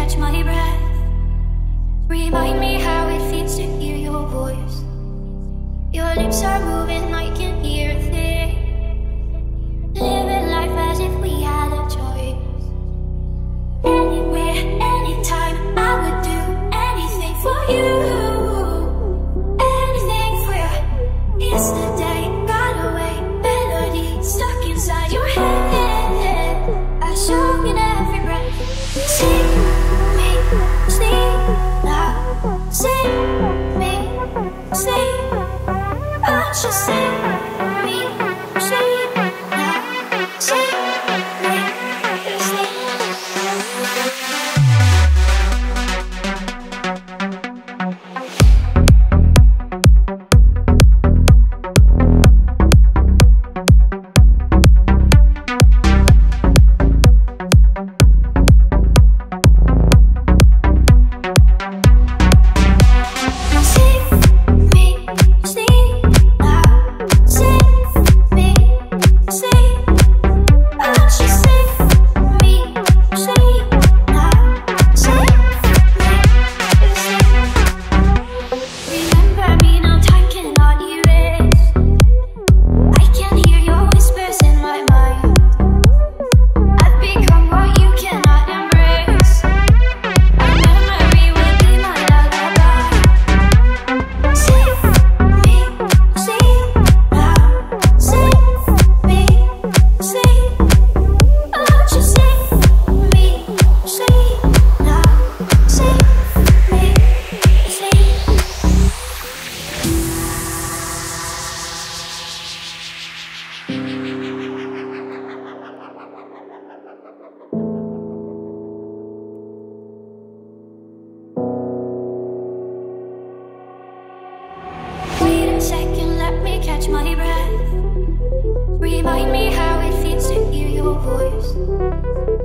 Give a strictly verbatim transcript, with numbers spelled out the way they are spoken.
catch my breath. Remind me how it feels to hear your voice. Your lips are moving, I can hear a thing. Living life as if we had a choice. Anywhere, anytime, I would do anything for you. Anything for you. Yesterday got away, melody stuck inside your head. I show in every breath. Sing me, sleep now. Sing me, sleep. Won't you sing me, sleep now. Sing me, sleep. Catch my breath. Remind me how it feels to hear your voice.